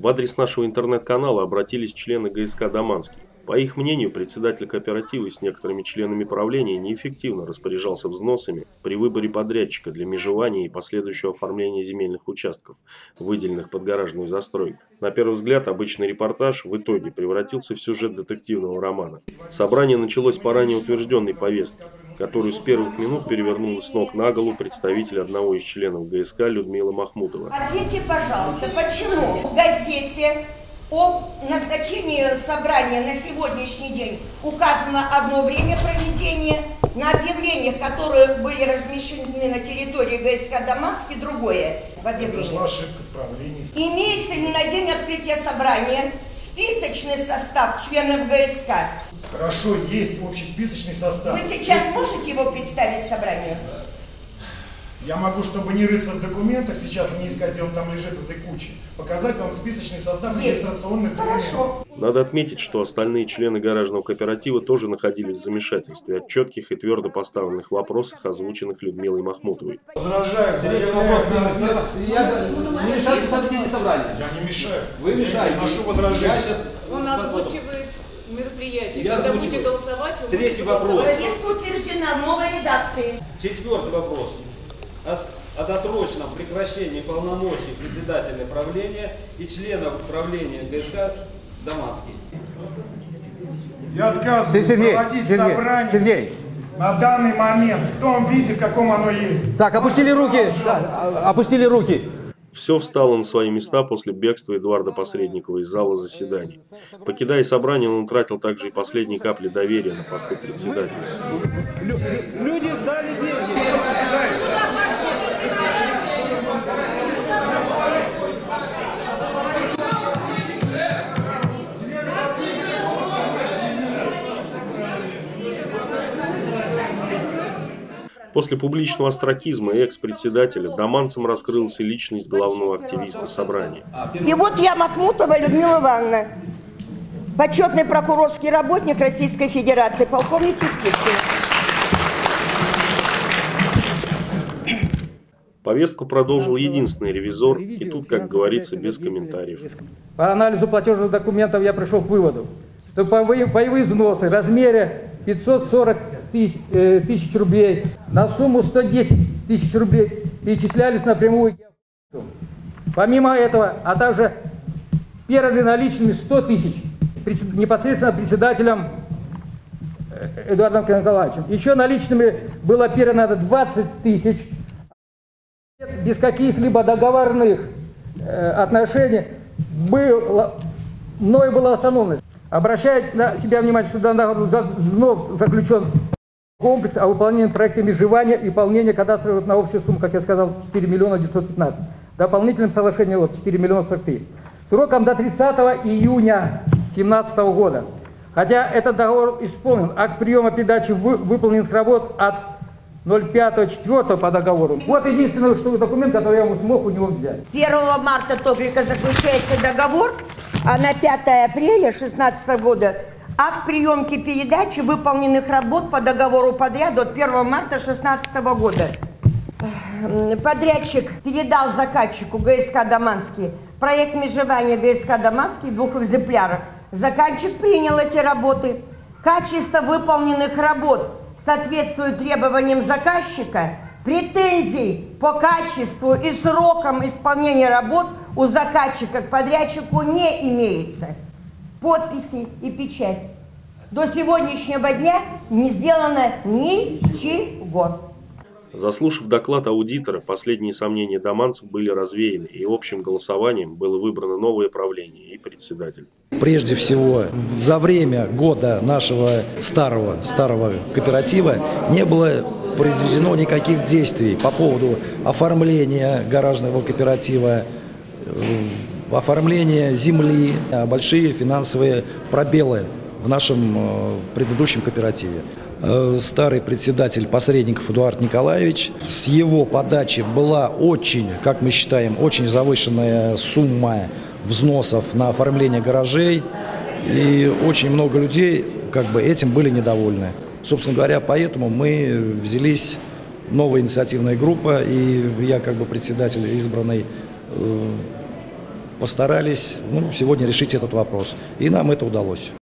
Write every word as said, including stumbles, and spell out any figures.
В адрес нашего интернет-канала обратились члены ГСК «Даманский». По их мнению, председатель кооператива с некоторыми членами правления неэффективно распоряжался взносами при выборе подрядчика для межевания и последующего оформления земельных участков, выделенных под гаражную застройку. На первый взгляд, обычный репортаж в итоге превратился в сюжет детективного романа. Собрание началось по ранее утвержденной повестке, которую с первых минут перевернула с ног на голову представитель одного из членов ГСК Людмила Махмутова. Ответьте, пожалуйста, почему в газете о назначении собрания на сегодняшний день указано одно время проведения, на объявлениях, которые были размещены на территории ГСК «Даманский», другое в объявлении. Имеется ли на день открытия собрания списочный состав членов ГСК? Хорошо, есть общесписочный состав. Вы сейчас есть... можете его представить собранию? Я могу, чтобы не рыться в документах сейчас и не искать, где он там лежит в этой куче, показать вам списочный состав регистрационных документов. Хорошо. Надо отметить, что остальные члены гаражного кооператива тоже находились в замешательстве от четких и твердо поставленных вопросов, озвученных Людмилой Махмутовой. Возражаю. Я не мешаю проведению собрания. Я не мешаю. Вы мешаете. Я вношу возражение. Он озвучивает мероприятие. Я Когда озвучиваю. будете голосовать, вы Третий будете вопрос. голосовать. Повестка утверждена в новой редакции. Четвертый вопрос. О досрочном прекращении полномочий председателя правления и членов правления ГСК «Даманский». Я отказываюсь Сергей, проводить Сергей, собрание Сергей. на данный момент в том виде, в каком оно есть. Так, опустили руки, да, опустили руки. Все встало на свои места после бегства Эдуарда Посредникова из зала заседаний. Покидая собрание, он утратил также и последние капли доверия на посту председателя. Люди сдали деньги. После публичного остракизма экс-председателя Даманцем раскрылась личность главного активиста собрания. И вот я, Махмутова Людмила Ивановна, почетный прокурорский работник Российской Федерации, полковник юстиции. Повестку продолжил единственный ревизор, и тут, как говорится, без комментариев. По анализу платежных документов я пришел к выводу, что паевые взносы в размере пятьсот сорок тысяч рублей на сумму сто десять тысяч рублей перечислялись напрямую. Помимо этого, а также переданы наличными сто тысяч непосредственно председателем Эдуардом Николаевичем. Еще наличными было передано двадцать тысяч. Без каких-либо договорных отношений было, мной было остановлено. Обращает на себя внимание, что данный договор вновь заключен комплекс о выполнении проекта межевания и выполнения кадастровых на общую сумму, как я сказал, четыре миллиона девятьсот пятнадцать. Дополнительным соглашением вот четыре миллиона сорок три. Сроком до тридцатого июня две тысячи семнадцатого года. Хотя этот договор исполнен, акт приема передачи вы, выполненных работ от ноль пятого четвёртого по договору. Вот единственный что, документ, который я смог у него взять. первого марта только заключается договор, а на пятое апреля две тысячи шестнадцатого года акт приемки передачи выполненных работ по договору подряда от первого марта две тысячи шестнадцатого года. Подрядчик передал заказчику ГСК «Даманский» проект межевания ГСК «Даманский» в двух экземплярах. Заказчик принял эти работы. Качество выполненных работ соответствует требованиям заказчика. Претензий по качеству и срокам исполнения работ у заказчика к подрядчику не имеется. Подписи и печать. До сегодняшнего дня не сделано ничего. Заслушав доклад аудитора, последние сомнения даманцев были развеяны, и общим голосованием было выбрано новое правление и председатель. Прежде всего, за время года нашего старого, старого кооператива не было произведено никаких действий по поводу оформления гаражного кооператива, оформления земли, большие финансовые пробелы в нашем предыдущем кооперативе. Старый председатель Посредников Эдуард Николаевич, с его подачи была очень, как мы считаем, очень завышенная сумма взносов на оформление гаражей, и очень много людей как бы этим были недовольны. Собственно говоря, поэтому мы взялись, новая инициативная группа, и я как бы председатель избранный, постарались ну, сегодня решить этот вопрос. И нам это удалось.